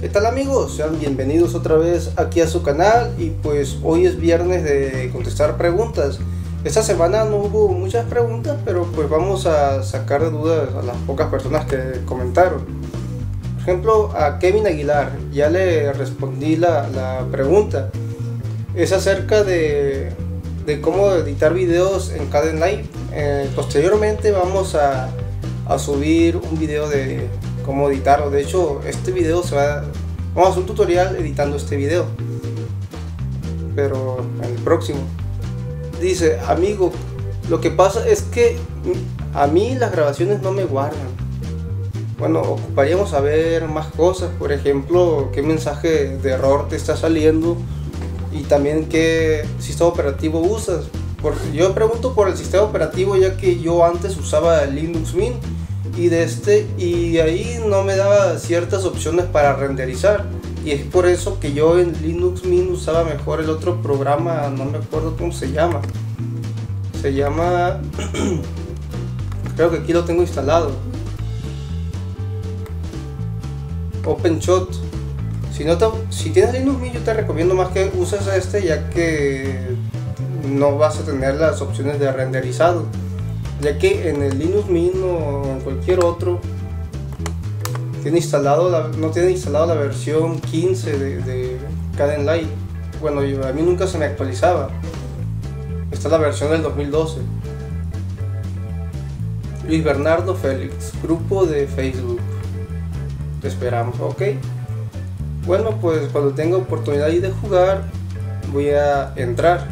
¿Qué tal amigos? Sean bienvenidos otra vez aquí a su canal y pues hoy es viernes de contestar preguntas. Esta semana no hubo muchas preguntas, pero pues vamos a sacar de dudas a las pocas personas que comentaron. Por ejemplo, a Kevin Aguilar ya le respondí la pregunta. Es acerca de cómo editar videos en Kdenlive. Posteriormente vamos a subir un video de cómo editarlo. De hecho, este video vamos a hacer un tutorial editando este video, pero en el próximo. Dice: amigo, lo que pasa es que a mí las grabaciones no me guardan. Bueno, ocuparíamos saber más cosas, por ejemplo, qué mensaje de error te está saliendo y también qué sistema operativo usas. Porque yo pregunto por el sistema operativo, ya que yo antes usaba el Linux Mint y ahí no me daba ciertas opciones para renderizar, y es por eso que yo en Linux Mint usaba mejor el otro programa. No me acuerdo cómo se llama. Creo que aquí lo tengo instalado, OpenShot. Si tienes Linux Mint, yo te recomiendo más que uses este, ya que no vas a tener las opciones de renderizado, ya que en el Linux Mint o en cualquier otro no tiene instalado la versión 15 de Kdenlive. Bueno, a mí nunca se me actualizaba. Esta es la versión del 2012. Luis Bernardo Félix, grupo de Facebook. Te esperamos, ok. Bueno, pues cuando tenga oportunidad de jugar voy a entrar.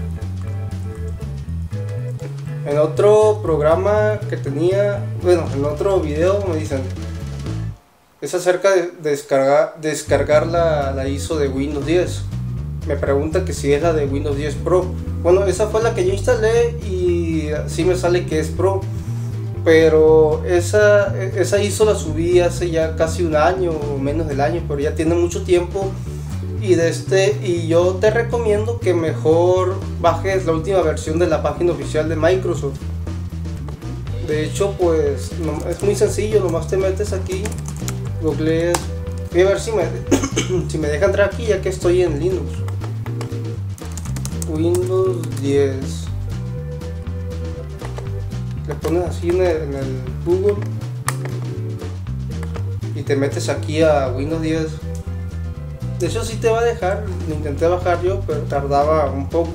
En otro programa que tenía, en otro video me dicen, es acerca de descargar la ISO de Windows 10. Me pregunta que si es la de Windows 10 Pro. Bueno, esa fue la que yo instalé y sí me sale que es Pro, pero esa ISO la subí hace ya casi un año o menos del año, pero ya tiene mucho tiempo. Y yo te recomiendo que mejor bajes la última versión de la página oficial de Microsoft. De hecho, pues es muy sencillo, nomás te metes aquí, googleas. Voy a ver si me deja entrar aquí, ya que estoy en Linux. Windows 10. Le pones así en el Google y te metes aquí a Windows 10. De hecho sí te va a dejar. Lo intenté bajar yo, pero tardaba un poco.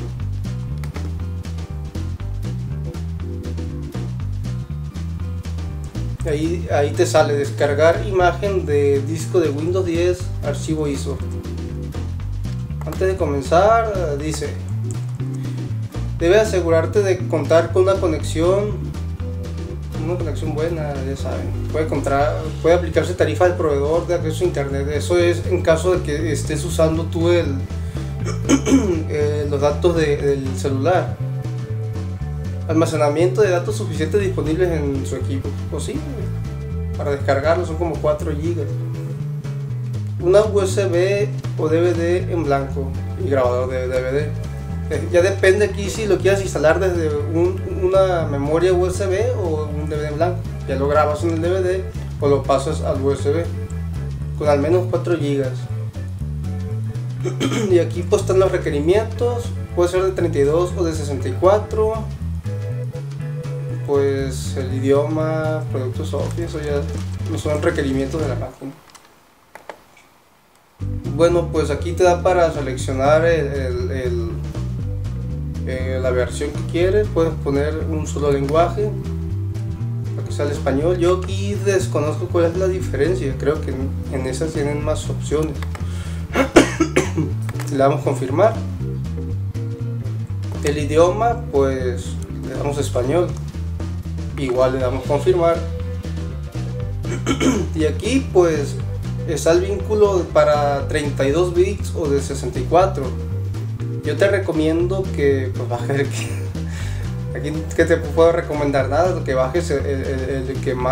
Ahí te sale descargar imagen de disco de Windows 10, archivo ISO. Antes de comenzar dice: debe asegurarte de contar con una conexión buena, ya saben. Puede aplicarse tarifa del proveedor de acceso a internet. Eso es en caso de que estés usando tú los datos del celular. Almacenamiento de datos suficientes disponibles en su equipo. Posible. Para descargarlo son como 4 GB. Una USB o DVD en blanco y grabador de DVD. Ya depende aquí si lo quieras instalar desde una memoria USB o un DVD en blanco. Ya lo grabas en el DVD o lo pasas al USB con al menos 4 GB. Y aquí pues están los requerimientos. Puede ser de 32 o de 64. Pues el idioma, productos Office, eso ya no son requerimientos de la página. Bueno, pues aquí te da para seleccionar la versión que quieres. Puedes poner un solo lenguaje para que sea el español. Yo aquí desconozco cuál es la diferencia. Creo que en esas tienen más opciones. Le damos confirmar. El idioma, pues le damos español. Igual le damos confirmar. Y aquí pues está el vínculo para 32 bits o de 64. Yo te recomiendo que pues bajes aquí que te puedo recomendar nada, que bajes el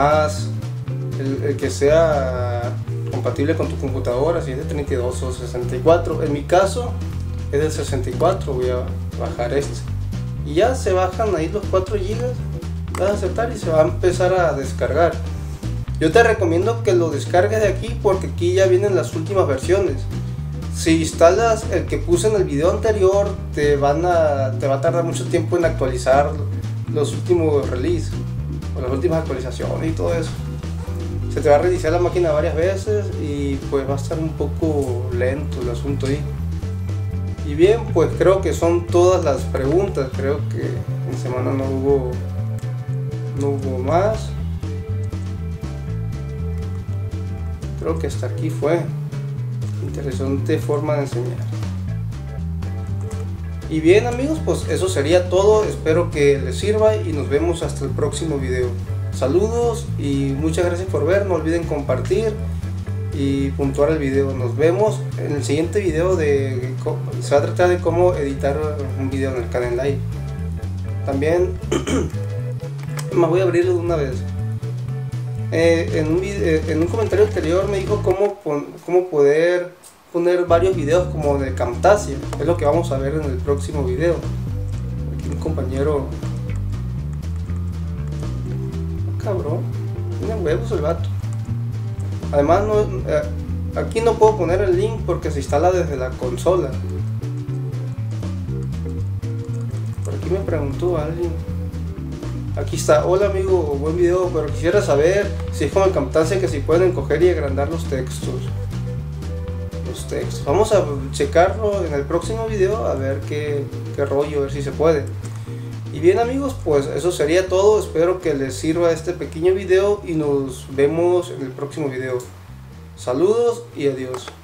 que sea compatible con tu computadora, si es de 32 o 64. En mi caso es de 64, voy a bajar este. Y ya se bajan ahí los 4 GB, vas a aceptar y se va a empezar a descargar. Yo te recomiendo que lo descargues de aquí porque aquí ya vienen las últimas versiones. Si instalas el que puse en el video anterior, te va a tardar mucho tiempo en actualizar los últimos releases o las últimas actualizaciones y todo eso. Se te va a reiniciar la máquina varias veces y pues va a estar un poco lento el asunto ahí. Y bien, pues creo que son todas las preguntas. Creo que en semana no hubo más. Creo que hasta aquí fue. Interesante forma de enseñar. Y bien amigos, pues eso sería todo. Espero que les sirva y nos vemos hasta el próximo video. Saludos y muchas gracias por ver. No olviden compartir y puntuar el video. Nos vemos en el siguiente video. Se va a tratar de cómo editar un video en el canal Live. También más voy a abrirlo de una vez. En un comentario anterior me dijo cómo poder poner varios videos como de Camtasia. Es lo que vamos a ver en el próximo video. Aquí un compañero, cabrón, tiene huevos el vato. Además aquí no puedo poner el link porque se instala desde la consola. Por aquí me preguntó alguien. Aquí está: hola amigo, buen video, pero quisiera saber si es como el Camtasia que si pueden coger y agrandar los textos. Vamos a checarlo en el próximo video a ver qué rollo, a ver si se puede. Y bien amigos, pues eso sería todo. Espero que les sirva este pequeño video y nos vemos en el próximo video. Saludos y adiós.